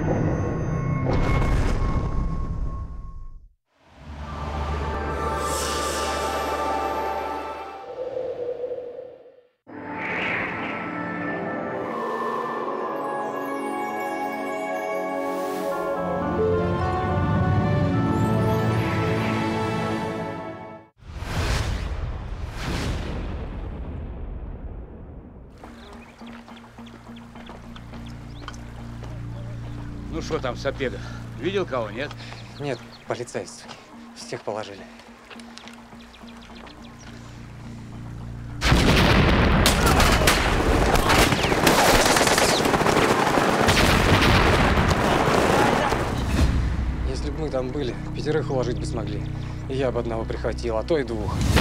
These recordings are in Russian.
Ну что там, Сапега? Видел кого, нет? Нет, полицейских. Всех положили. Если бы мы там были, 5 уложить бы смогли. И я бы одного прихватил, а то и 2.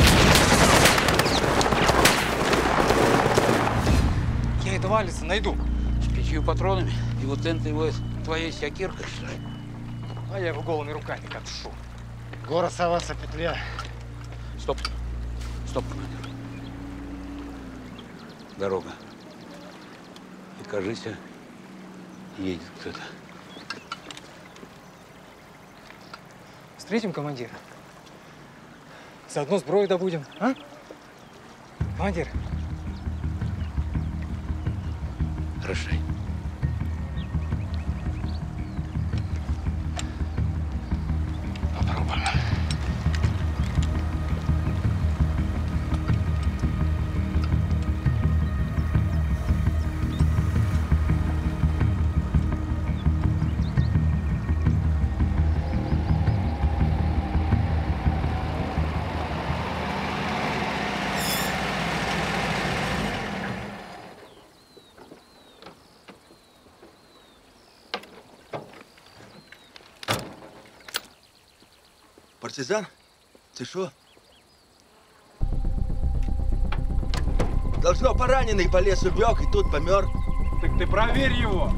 Я этого Алиса найду. С 5 патронами? И вот это его твоей сякиркой, что ли? А я его голыми руками катшу. Гора Саваса, петля. Стоп. Стоп, командир. Дорога. И, кажется, едет кто-то. Встретим командира. Заодно сброю добудем, а? Командир. Решай. Попробуем. Партизан? Ты шо? Должно, пораненый по лесу бег и тут помер. Так ты проверь его!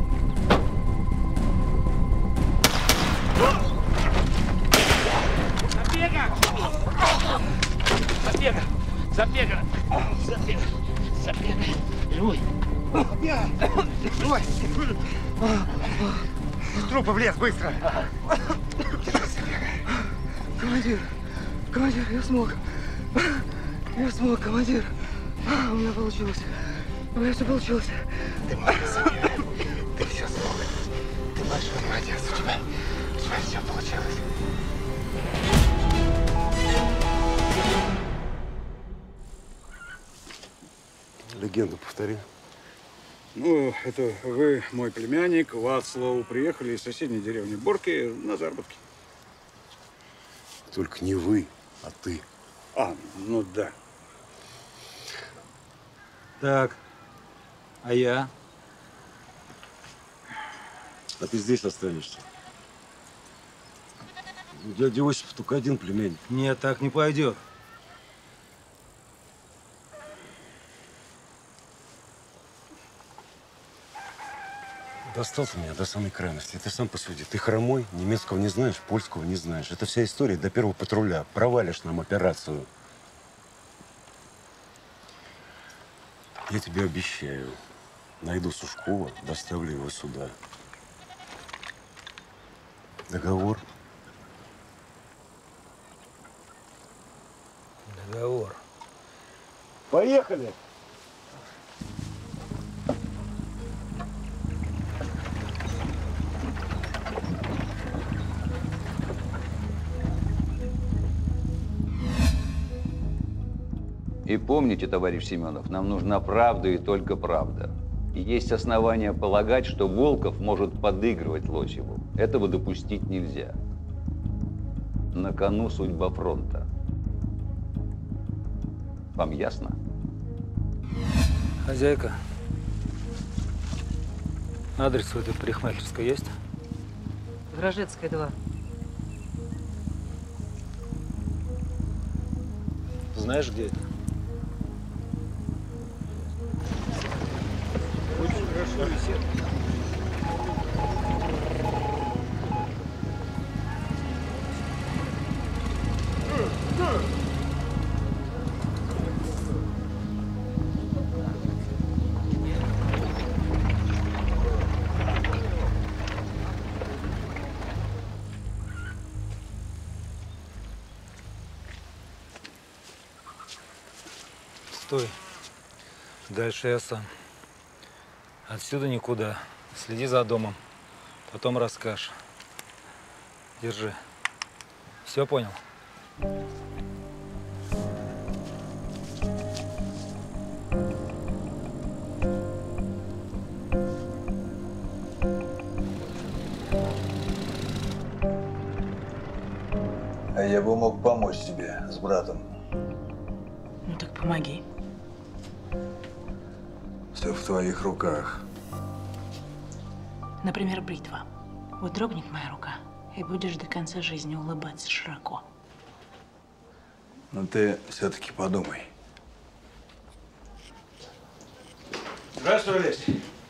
Забега! Забега! Забега! Забега! Забега! Живой! Живой! Трупы в лес, быстро! Командир, командир, я смог. Я смог, командир. У меня получилось. У меня все получилось. Ты молодец, Самир. Ты все смог. Ты большой молодец. У тебя все получилось. Легенду повтори. Ну, это вы, мой племянник, Вацлав, приехали из соседней деревни Борки на заработки. Только не вы, а ты. А, ну да. Так, а я? А ты здесь останешься. У дяди Осипа только один племянник. Нет, так не пойдет. Достал ты меня до самой крайности. Ты сам посуди. Ты хромой, немецкого не знаешь, польского не знаешь. Это вся история до первого патруля. Провалишь нам операцию. Я тебе обещаю. Найду Сушкова, доставлю его сюда. Договор? Договор. Поехали! И помните, товарищ Семенов, нам нужна правда и только правда. И есть основания полагать, что Волков может подыгрывать Лосеву. Этого допустить нельзя. На кону судьба фронта. Вам ясно? Хозяйка, адрес у этой парикмахерской есть? Гражетская, 2. Знаешь, где это? Очень хорошо висит. Стой. Дальше я сам. Отсюда никуда. Следи за домом. Потом расскажешь. Держи. Все понял? А я бы мог помочь тебе с братом. Ну так помоги. Все в твоих руках. Например, бритва. Вот дрогнет моя рука, и будешь до конца жизни улыбаться широко. Но ты все-таки подумай. Здравствуй, Олесь.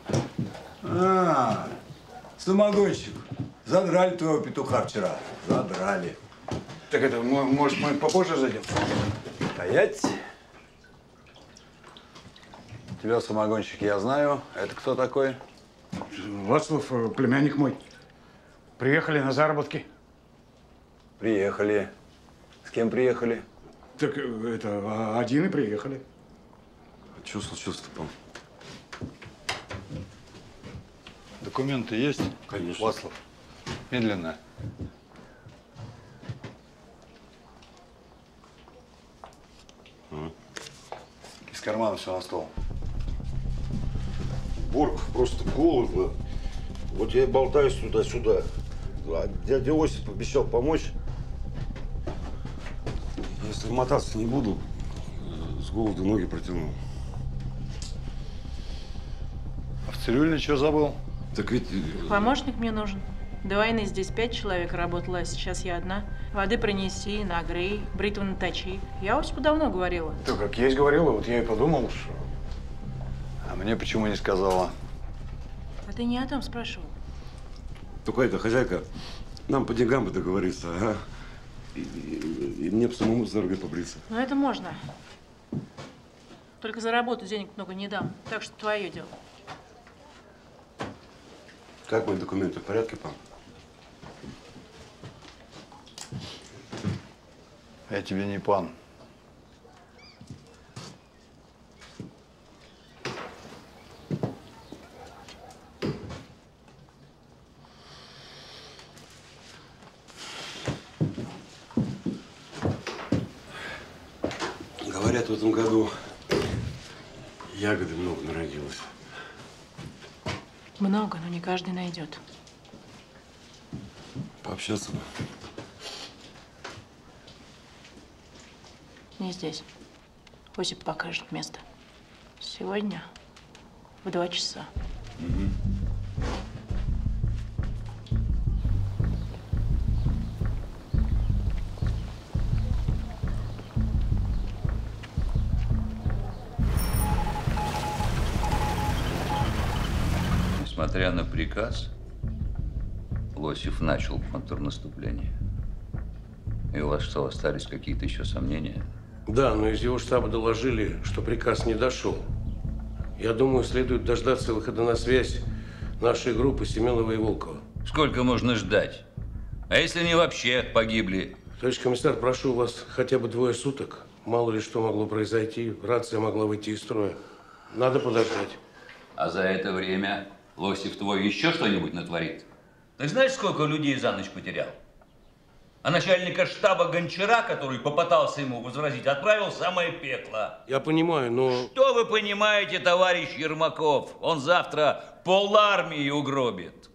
Самогонщик. Задрали твоего петуха вчера. Задрали. Так это, может, мы попозже зайдем? Стоять. Тебя, самогонщик, я знаю. Это кто такой? Вацлав, племянник мой. Приехали на заработки. Приехали. С кем приехали? Так это, один и приехали. Что случилось-то, пан? Документы есть? Конечно. Вацлав, медленно. Из кармана все на стол. Борг просто голодно. Вот я и болтаюсь туда-сюда. А дядя Осип обещал помочь. Если мотаться не буду, с голоду ноги протяну. А в цирюльне что забыл? Так ведь… Помощник мне нужен. До войны здесь 5 человек работало, а сейчас я одна. Воды принеси, нагрей, бритву наточи. Я Осипу давно говорила. Да как есть говорила, вот я и подумал, что… А мне почему не сказала? А ты не о том спрашивал. Только это, хозяйка, нам по деньгам бы договориться, ага. И мне бы самому с дорогой побриться. Но это можно. Только за работу денег много не дам. Так что твое дело. Как мои документы? В порядке, пан? Я тебе не пан. Говорят, в этом году ягоды много народилось. Много, но не каждый найдет. Пообщаться бы. Не здесь. Осип покажет место. Сегодня в 2 часа. Несмотря на приказ, Лосев начал контрнаступление. И у вас что, остались какие-то еще сомнения? Да, но из его штаба доложили, что приказ не дошел. Я думаю, следует дождаться выхода на связь нашей группы Семенова и Волкова. Сколько можно ждать? А если они вообще погибли? Товарищ комиссар, прошу вас хотя бы 2 суток. Мало ли что могло произойти. Рация могла выйти из строя. Надо подождать. А за это время Лосев твой еще что-нибудь натворит? Ты знаешь, сколько людей за ночь потерял? А начальника штаба Гончара, который попытался ему возразить, отправил в самое пекло. Я понимаю, но… Что вы понимаете, товарищ Ермаков? Он завтра пол-армии угробит.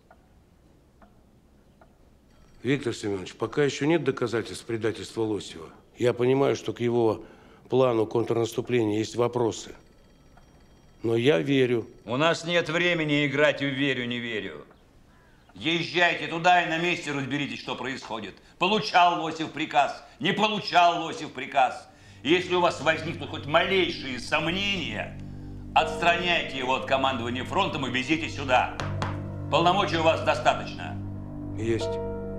Виктор Семенович, пока еще нет доказательств предательства Лосева. Я понимаю, что к его плану контрнаступления есть вопросы. Но я верю. У нас нет времени играть в верю, не верю. Езжайте туда и на месте разберитесь, что происходит. Получал Лосев приказ, не получал Лосев приказ. Если у вас возникнут хоть малейшие сомнения, отстраняйте его от командования фронтом и везите сюда. Полномочий у вас достаточно. Есть.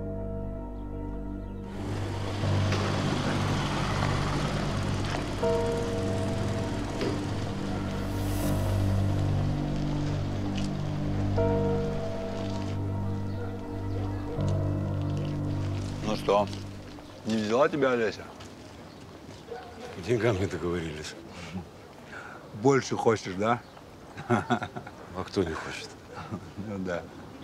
Ну что, не взяла тебя Олеся? По деньгам не договорились. Больше хочешь, да? А кто не хочет? Ну да.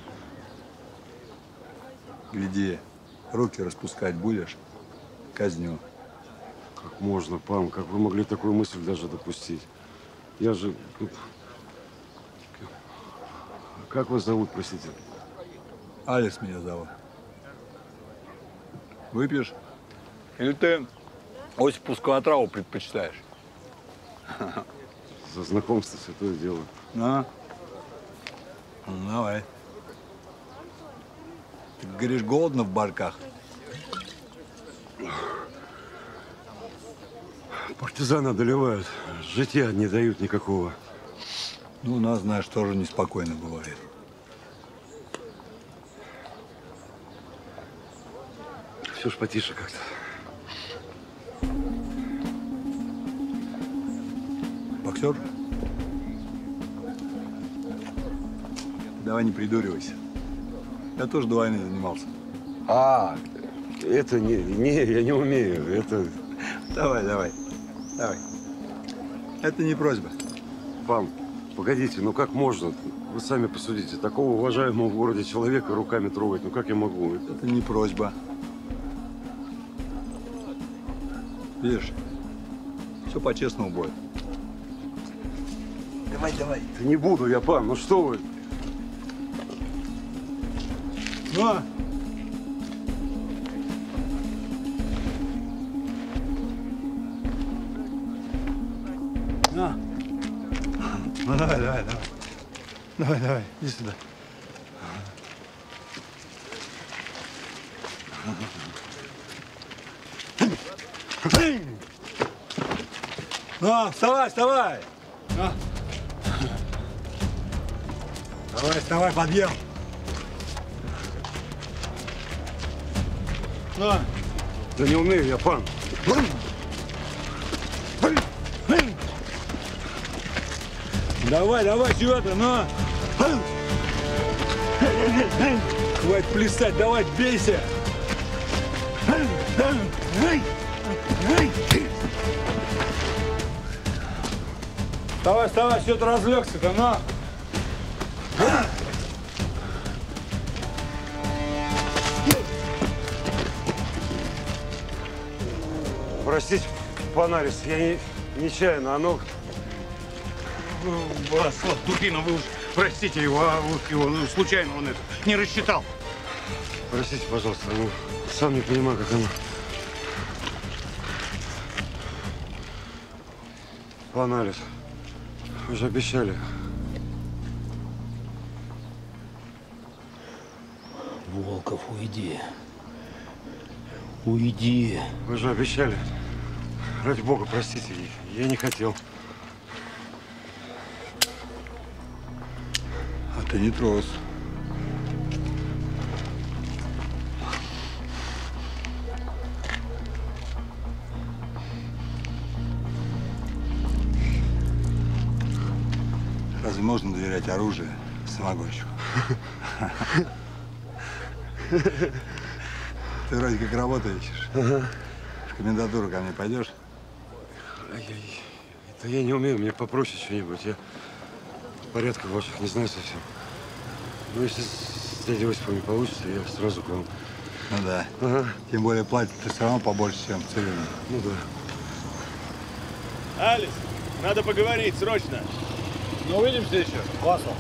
Гляди, руки распускать будешь, казню. Как можно, пан? Как вы могли такую мысль даже допустить? Я же... Как вас зовут, простите? Алекс меня зовут. Выпьешь? Или ты Осиповскую отраву предпочитаешь? За знакомство святое дело. На. Ну, давай. Ты говоришь, голодно в барках? Партизаны одолевают. Житья не дают никакого. Ну, у нас, знаешь, тоже неспокойно бывает. Все ж потише как-то. Боксер? Давай не придуривайся. Я тоже до войны занимался. А, это не, я не умею. Это... Давай. Это не просьба. Пан, погодите, ну как можно? Вы сами посудите. Такого уважаемого в городе человека руками трогать, ну как я могу? Это не просьба. Видишь, все по-честному будет. Давай. Да не буду я, пан, ну что вы? Ну, на. Ну, давай. Давай, иди сюда. Ну, вставай! Ну. Давай, подъем. Ну. Да не умею я, пан. Давай, чего ты, ну. Хватит плясать, давай, бейся. Вставай, что ты разлегся-то, ну. Простите, пан Арис, я нечаянно, оно... Слав Дубина, вы уж простите его, случайно он это не рассчитал. Простите, пожалуйста, ну, сам не понимаю, как оно... Пан Арис, вы же обещали. Волков, уйди. Уйди. Вы же обещали. Ради бога, простите, я не хотел. А ты не трус. Разве можно доверять оружию самогонщику? Ты вроде как работу ищешь. В комендатуру ко мне пойдешь? Это я не умею, мне попроще что-нибудь. Я порядков ваших не знаю совсем. Ну, если с дядей Осипом не получится, я сразу к вам. Ну да. Ага. Тем более платят-то все равно побольше, чем в цивильном. Ну да. Алекс, надо поговорить срочно. Ну, увидимся еще. Васлав.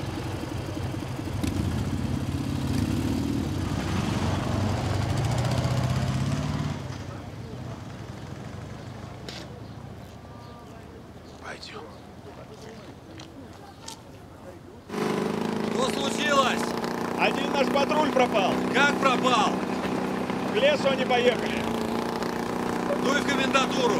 Пойдем. Что случилось? Один наш патруль пропал. Как пропал? К лесу они поехали. Ну и в комендатуру.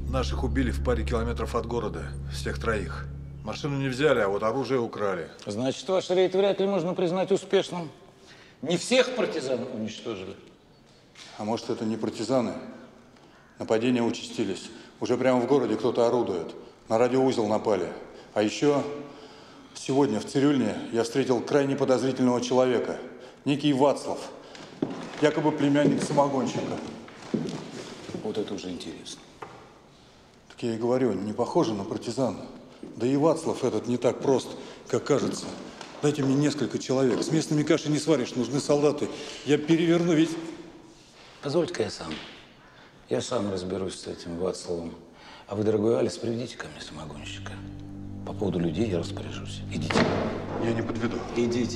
Наших убили в паре километров от города, всех троих. Машину не взяли, а вот оружие украли. Значит, ваш рейд вряд ли можно признать успешным. Не всех партизан уничтожили. А может, это не партизаны? Нападения участились. Уже прямо в городе кто-то орудует. На радиоузел напали. А еще сегодня в Цирюльне я встретил крайне подозрительного человека. Некий Вацлав. Якобы племянник самогонщика. Вот это уже интересно. Так я и говорю, не похоже на партизан. Да и Вацлав этот не так прост, как кажется. Дайте мне несколько человек. С местными каши не сваришь, нужны солдаты. Я переверну ведь... Позвольте-ка я сам разберусь с этим Вацлавом. А вы, дорогой Алис, приведите ко мне самогонщика. По поводу людей я распоряжусь. Идите. Я не подведу. Идите.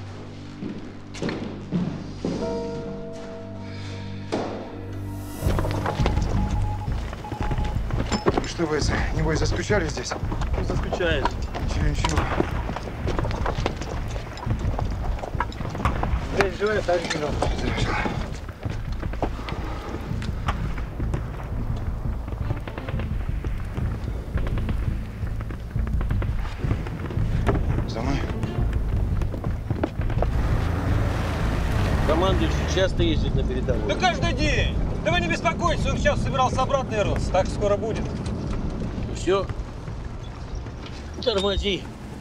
Что вы, небось, заскучали здесь? Заскучаешь. Ничего. Здесь живет, так живет. За мной. Командующий часто ездит на передовую. Да каждый день! Да вы не беспокойтесь, он сейчас собирался обратно вернуться. Так скоро будет. Все. Тормози.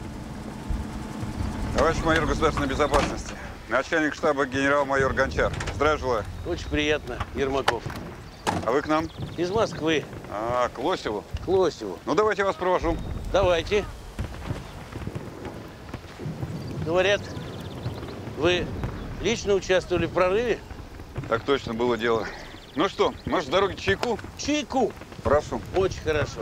Товарищ майор государственной безопасности, начальник штаба генерал-майор Гончар. Здравия желаю. Очень приятно, Ермаков. А вы к нам? Из Москвы. А, к Лосеву? К Лосеву. Ну, давайте я вас провожу. Давайте. Говорят, вы лично участвовали в прорыве? Так точно было дело. Ну что, может, с дороги чайку? Чайку. Прошу. Очень хорошо.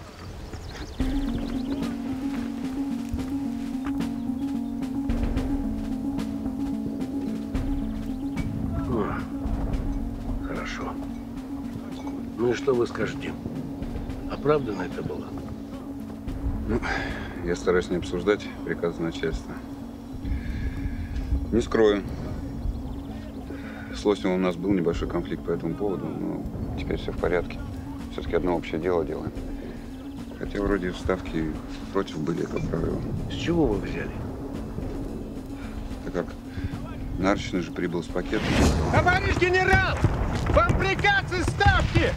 Хорошо. Ну и что вы скажете? Оправдано это было? Ну, я стараюсь не обсуждать приказы начальства. Не скрою. С Лосевым у нас был небольшой конфликт по этому поводу, но теперь все в порядке. Все-таки одно общее дело делаем. Хотя вроде вставки против были этого прорыва. С чего вы взяли? Так как Нарочный же прибыл с пакетом. Товарищ генерал! Вам приказ из ставки!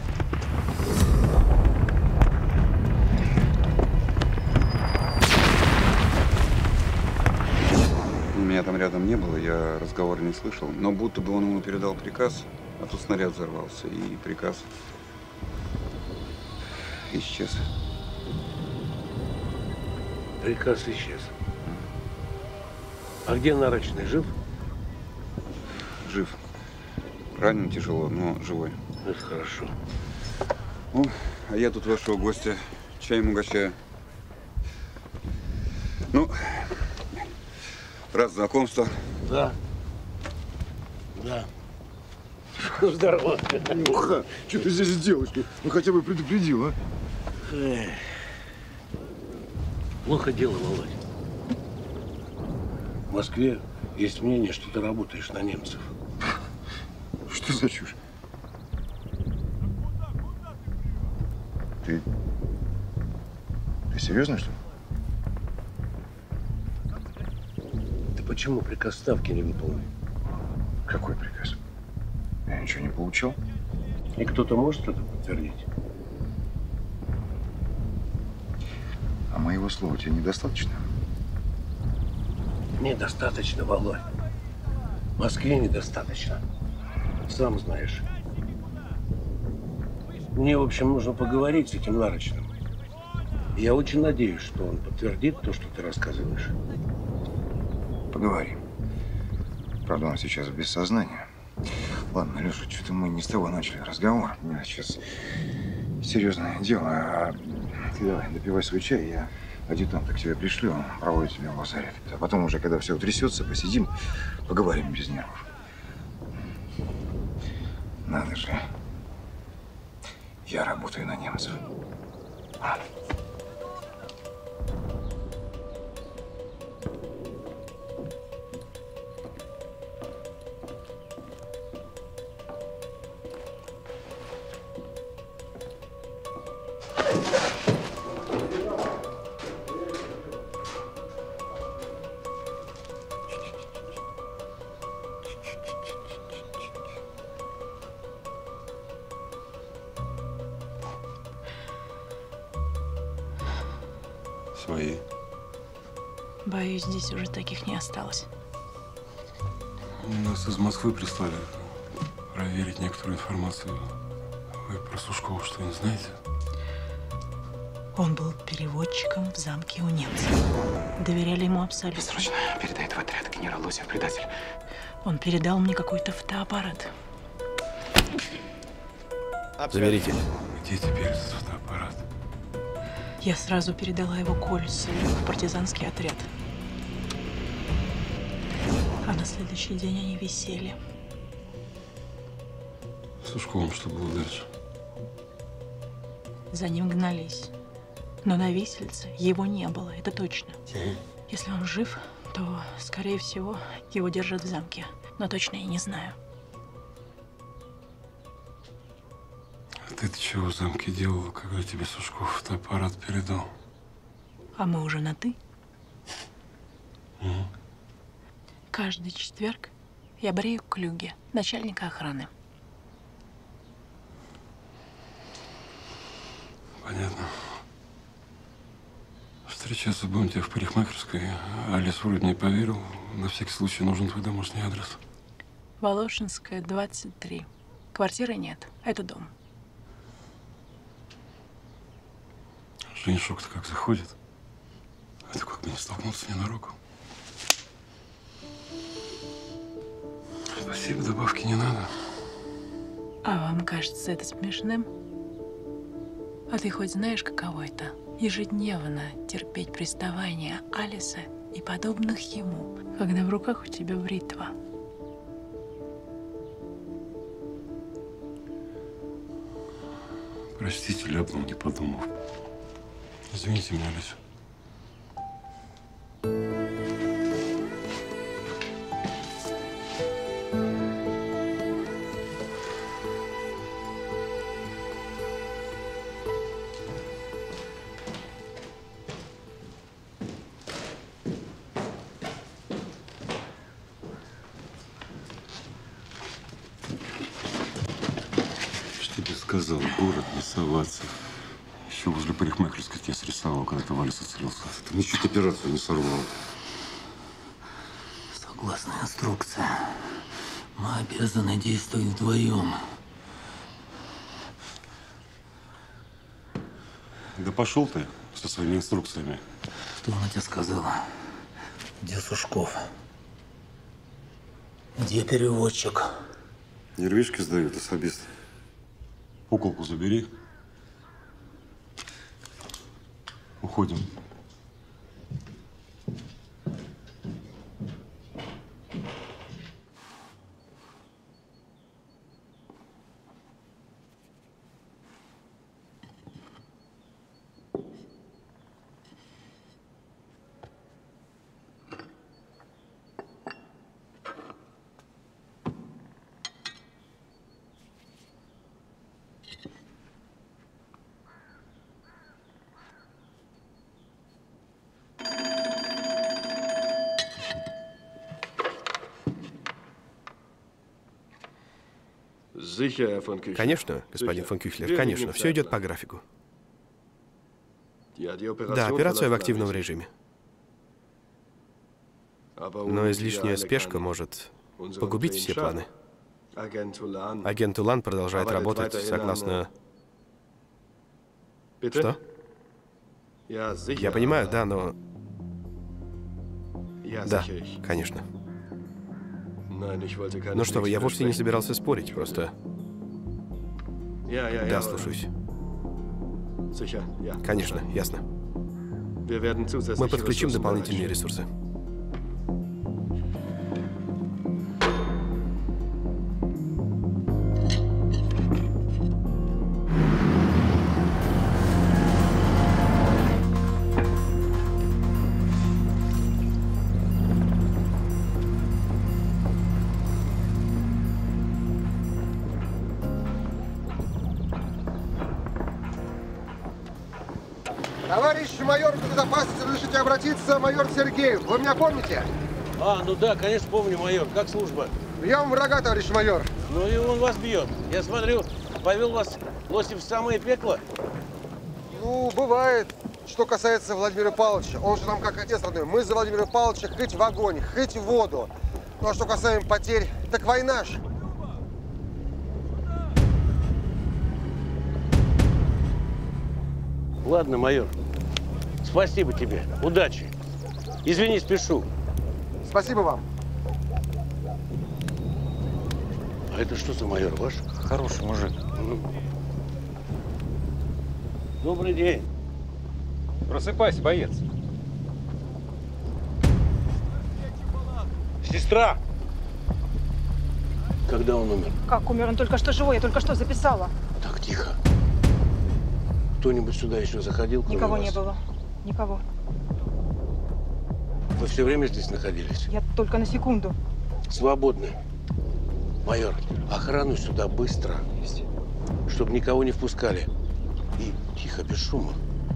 Меня там рядом не было, я разговора не слышал. Но будто бы он ему передал приказ, а тут снаряд взорвался, и приказ исчез. Приказ исчез. А где Нарочный? Жив? Жив. Ранен тяжело, но живой. Это хорошо. Ну, а я тут вашего гостя чаем угощаю. Ну, рад знакомству. Да. Да. Ну, здорово. Леха, что ты здесь делаешь? Ну, хотя бы предупредил, а? Эх. Плохо дело, Володь. В Москве есть мнение, что ты работаешь на немцев. Что за чушь? Ты серьезно, что ли? Ты почему приказ ставки не выполнил? Какой приказ? Я ничего не получил. И кто-то может это подтвердить? А моего слова тебе недостаточно? Недостаточно, Володь. В Москве недостаточно. Сам знаешь. Мне, в общем, нужно поговорить с этим Нарочным. Я очень надеюсь, что он подтвердит то, что ты рассказываешь. Поговорим. Правда, он сейчас без сознания. Ладно, Леша, что-то мы не с того начали разговор. У меня сейчас серьезное дело. А ты давай, допивай свой чай, я адъютанта к тебе пришлю, он проводит тебя в лазарет. А потом уже, когда все утрясется, посидим, поговорим без нервов. Надо же. Я работаю на немцев. Свои. Боюсь, здесь уже таких не осталось. Нас из Москвы прислали проверить некоторую информацию. Вы про Сушкова что-нибудь знаете? Он был переводчиком в замке у немцев. Доверяли ему абсолютно. Срочно передай это в отряд. Генерал Лосев предатель. Он передал мне какой-то фотоаппарат. Заберите. Где теперь этот фотоаппарат? Я сразу передала его Кольцу в партизанский отряд. А на следующий день они висели. С Сушковым что было дальше? За ним гнались. Но на виселице его не было, это точно. Если он жив, то, скорее всего, его держат в замке. Но точно я не знаю. А ты чего в замке делала, когда тебе Сушков фотоаппарат передал? А мы уже на «ты». Каждый четверг я брею Клюге, начальника охраны. Понятно. Встречаться будем тебя в парикмахерской. Алис вроде не поверил. На всякий случай нужен твой домашний адрес. Волошинская, 23. Квартиры нет. Это дом. Женишок-то как заходит. Это как бы не столкнуться ненароком. Спасибо, добавки не надо. А вам кажется это смешным? А ты хоть знаешь, каково это? Ежедневно терпеть приставания Алиса и подобных ему, когда в руках у тебя бритва. Простите, ляпнул, не подумав. Извините меня, Алиса. Сказал, в город не соваться. Еще возле парикмахерской тебя срисовал, когда ты в Алиса целился. Ты мне чуть операцию не сорвал. Согласно инструкции, мы обязаны действовать вдвоем. Да пошел ты со своими инструкциями. Что она тебе сказала? Где Сушков? Где переводчик? Нервишки сдают, особист. Куколку забери. Уходим. Конечно, господин фон Кюхлер, конечно. Все идет по графику. Да, операция в активном режиме. Но излишняя спешка может погубить все планы. Агент Улан продолжает работать согласно... Что? Я понимаю, да, но... Да, конечно. Ну что вы, я вовсе не собирался спорить, просто... Да, слушаюсь. Конечно, ясно. Мы подключим дополнительные ресурсы. Товарищ майор безопасности, разрешите обратиться, майор Сергеев. Вы меня помните? Ну да, конечно, помню, майор. Как служба? Бьем врага, товарищ майор. Ну и он вас бьет. Я смотрю, повел вас Лосев в самое пекло. Ну, бывает. Что касается Владимира Павловича, он же нам как отец родной. Мы за Владимира Павловича хоть в огонь, хоть в воду. Ну а что касаемо потерь, так война ж. Ладно, майор. Спасибо тебе. Удачи. Извини, спешу. Спасибо вам. А это что за майор ваш? Хороший мужик. Добрый день. Просыпайся, боец. Сестра! Когда он умер? Как умер? Он только что живой, я только что записала. Так, тихо. Кто-нибудь сюда еще заходил, кроме Никого вас? не было. Никого. Вы все время здесь находились? Я только на секунду. Свободны. Майор, охрану сюда быстро. Чтобы никого не впускали. И тихо, без шума.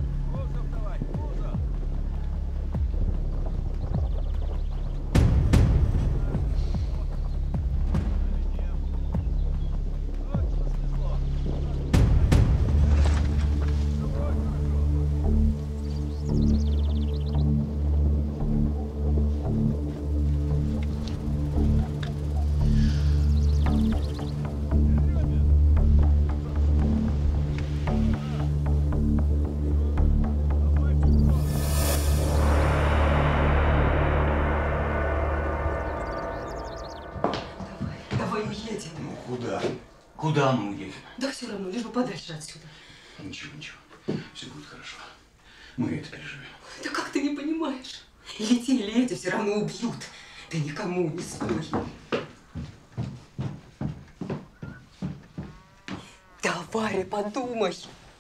Куда мы уедем? Да все равно, лишь бы подальше отсюда. Ничего, ничего. Все будет хорошо. Мы это переживем. Да как ты не понимаешь? Или те, или эти все равно убьют. Ты никому не спой. Давай, подумай.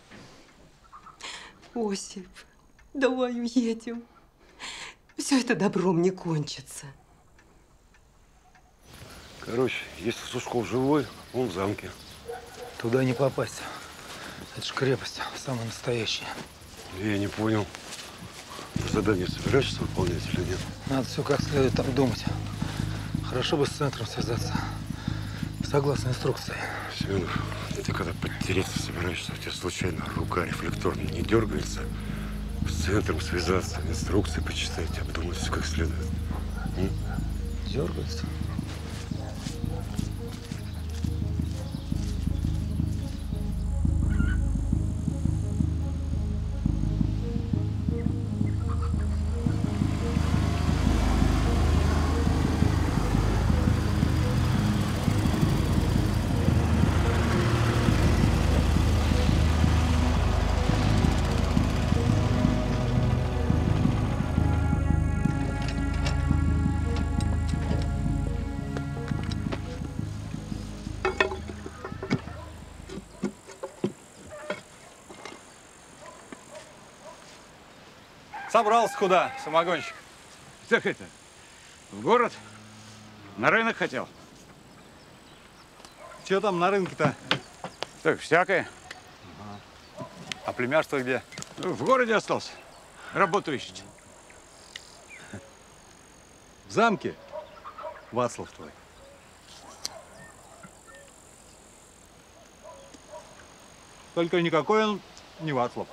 Осип, давай уедем. Все это добром не кончится. Короче, если Сушков живой, он в замке. Туда не попасть. Это ж крепость, самая настоящая. Я не понял. Ты задание собираешься выполнять или нет? Надо все как следует обдумать. Хорошо бы с центром связаться. Согласно инструкции. Семенов, ты когда подтереться собираешься, у тебя случайно рука рефлекторно не дергается? С центром связаться, инструкции почитать, обдумать все как следует. Дергается? Собрался куда, самогонщик? Так это, в город? На рынок хотел? Че там на рынке-то? Так, всякое. А племяшство где? В городе остался. Работу ищете. В замке? Вацлав твой. Только никакой он не Вацлав.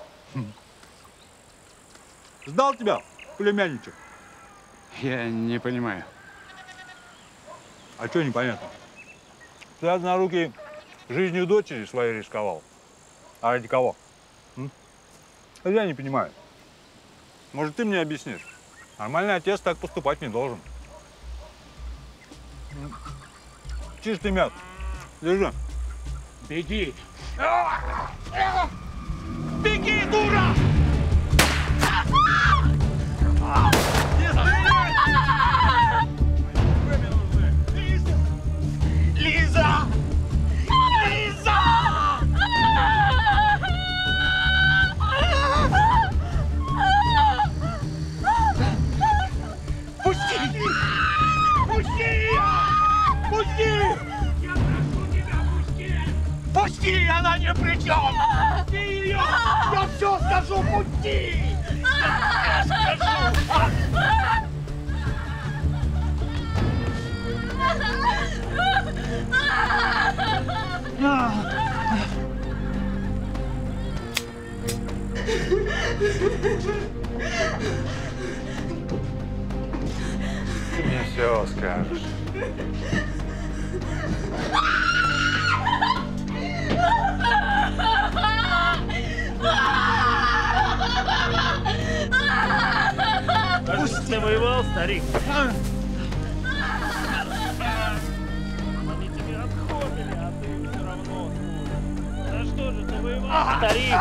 Ждал тебя, племянничек. Я не понимаю. А что непонятно? Ты однорукий жизнью дочери своей рисковал. А ради кого? Я не понимаю. Может, ты мне объяснишь? Нормальный отец так поступать не должен. Чистый мяс. Держи. Беги. Беги, дура! Не стреляй! Лиза! Лиза! Пусти! Пусти ее! Пусти! Я прошу тебя, пусти! Пусти! Она ни при чем! Пусти ее! Я все скажу! Пусти! Я скажу! Ты мне все скажешь. Пусть ты воевал, старик. Они тебе отходили, а ты все равно. За что же ты воевал, старик?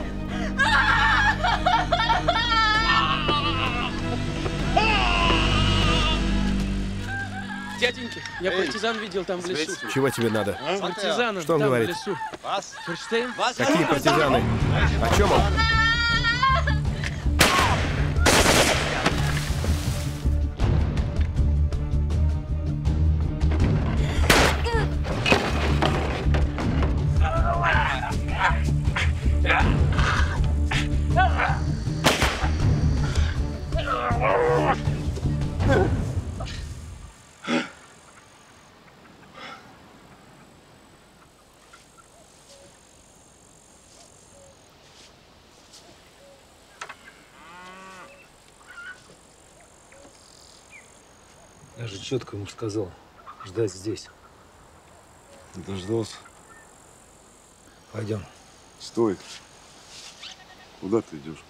Дяденьки, я партизан видел там в лесу. Чего тебе надо? Партизаны Что он там говорит? в лесу. Ферштейн? Какие партизаны? О чем он? Я же четко ему сказал, ждать здесь. Дождался. Пойдем. Стой. Куда ты идешь?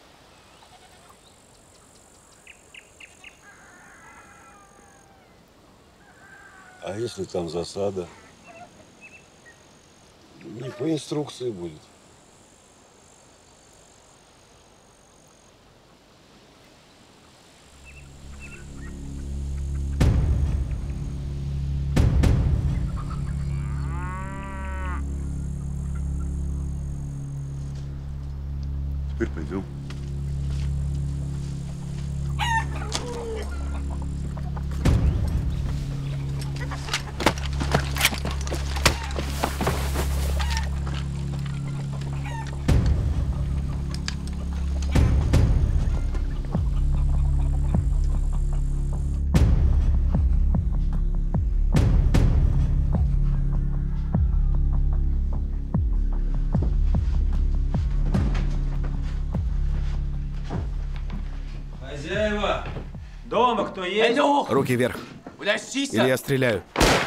А если там засада? Не по инструкции будет. Теперь пойдем. Хозяева, дома кто есть? Руки вверх. Или я стреляю.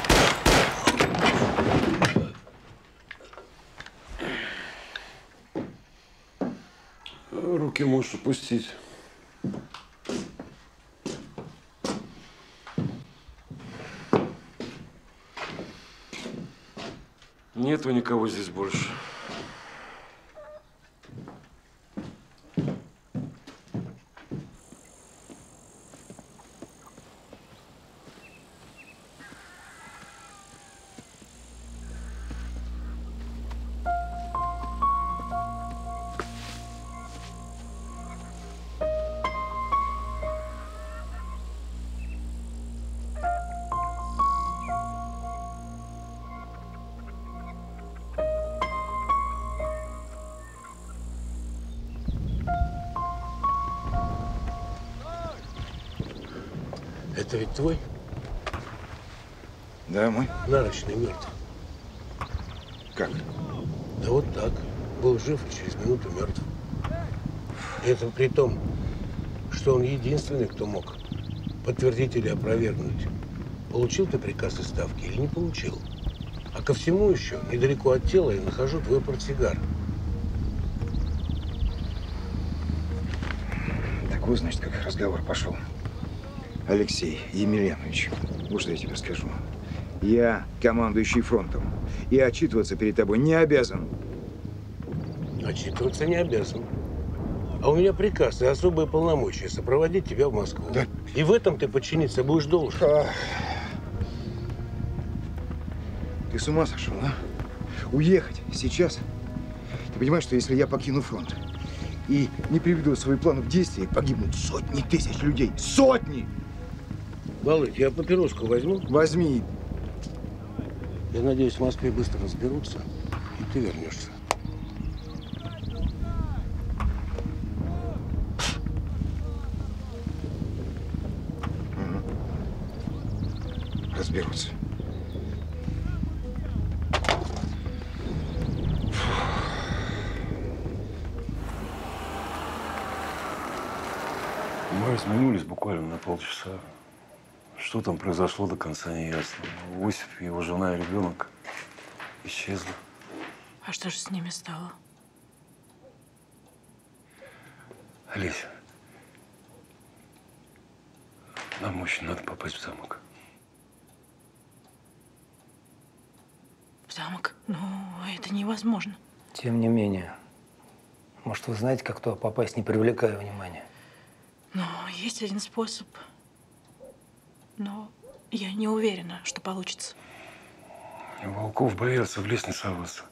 Руки можешь опустить. Нету никого здесь больше. Это ведь твой? Да, мой. Нарочный мертв. Как? Да вот так. Был жив и через минуту мертв. И это при том, что он единственный, кто мог подтвердить или опровергнуть, получил ты приказ из Ставки или не получил. А ко всему еще, недалеко от тела, я нахожу твой портсигар. Так вот, значит, как разговор пошел. Алексей Емельянович, вот что я тебе скажу. Я командующий фронтом. И отчитываться перед тобой не обязан. Отчитываться не обязан. А у меня приказ и особые полномочия сопроводить тебя в Москву. Да. И в этом ты подчиниться будешь должен. Ты с ума сошел, а? Уехать сейчас? Ты понимаешь, что если я покину фронт и не приведу свой план в действие, погибнут сотни тысяч людей. Сотни! Володь, я папироску возьму? Возьми. Я надеюсь, в Москве быстро разберутся, и ты вернешься. Разберутся. разминулись буквально на полчаса. Что там произошло, до конца не ясно. Осип, его жена и ребенок исчезли. А что же с ними стало? Олеся, нам очень надо попасть в замок. В замок? Ну, это невозможно. Тем не менее. Может, вы знаете, как туда попасть, не привлекая внимания? Но есть один способ. Но я не уверена, что получится. Волков боятся в лес не соваться.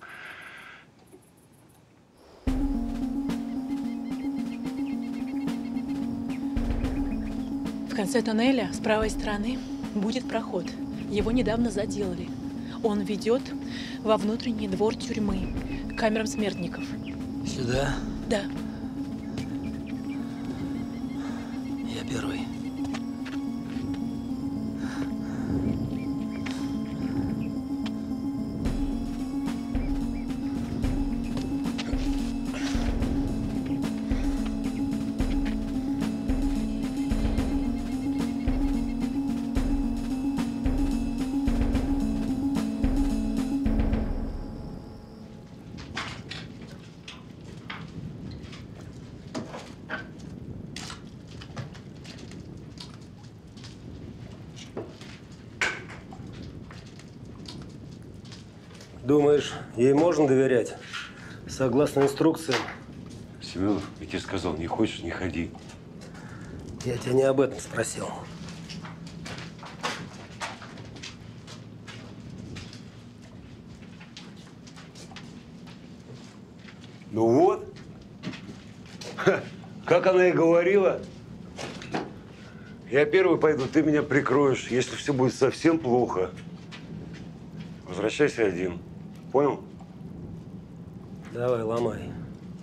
В конце тоннеля с правой стороны будет проход. Его недавно заделали. Он ведет во внутренний двор тюрьмы, к камерам смертников. Сюда? Да. Я первый. Думаешь, ей можно доверять? Согласно инструкциям. Семенов, я тебе сказал, не хочешь, не ходи. Я тебя не об этом спросил. Ну вот. Ха, как она и говорила. Я первый пойду, ты меня прикроешь, если все будет совсем плохо. Возвращайся один. Понял? Давай, ломай.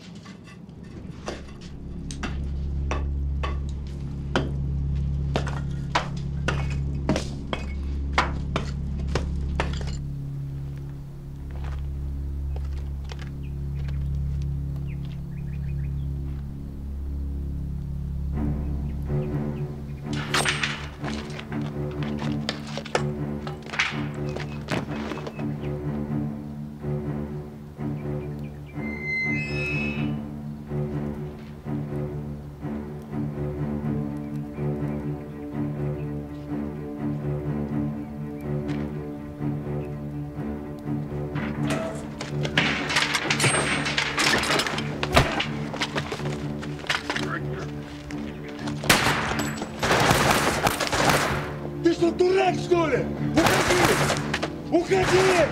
Ты что, дурак, что ли? Уходи! Уходи!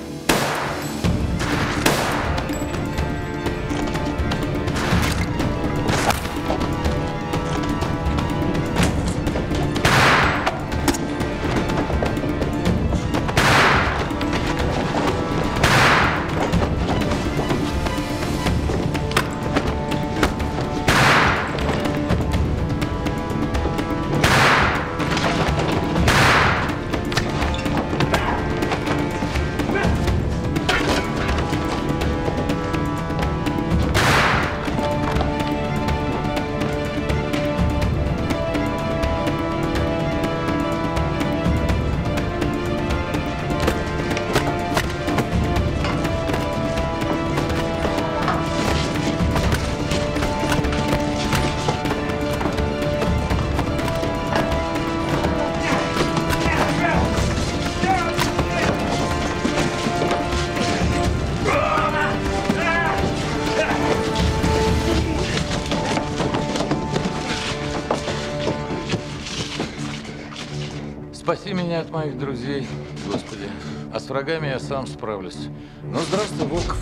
Спаси меня от моих друзей, Господи. А с врагами я сам справлюсь. Ну, здравствуй, Волков.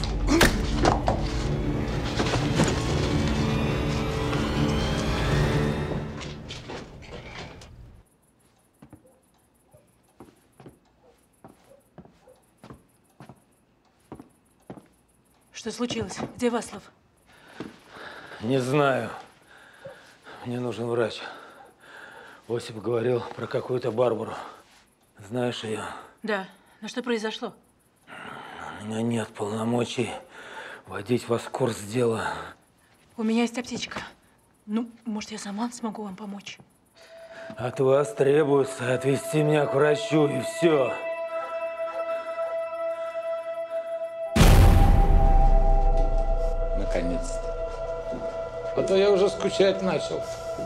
Что случилось? Где Васлов? Не знаю. Мне нужен врач. Осип говорил про какую-то Барбару. Знаешь ее? Да. Но что произошло? У меня нет полномочий водить вас в курс дела. У меня есть аптечка. Ну, может, я сама смогу вам помочь? От вас требуется отвезти меня к врачу, и все. Наконец-то. А то я уже скучать начал.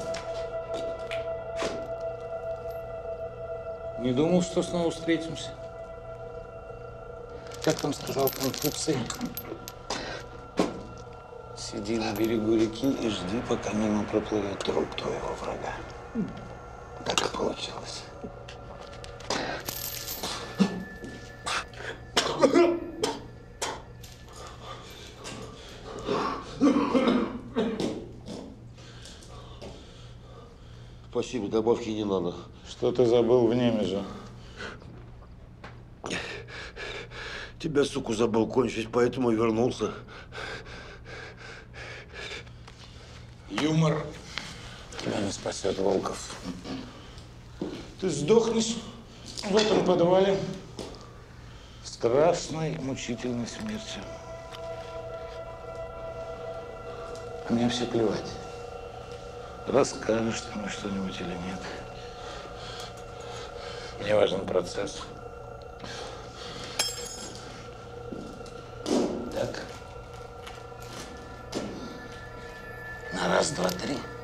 Не думал, что снова встретимся. Как там сказал Конфуций? Сиди на берегу реки и жди, пока мимо проплывет труп твоего врага. Так и получилось. Спасибо, добавки не надо. Что ты забыл в Немеже? Тебя, суку, забыл кончить, поэтому и вернулся. Юмор тебя не спасет, Волков. Ты сдохнешь в этом подвале страшной, мучительной смертью. А мне все плевать. Расскажешь ты мне что-нибудь или нет. Мне важен процесс. Так. На раз, два, три.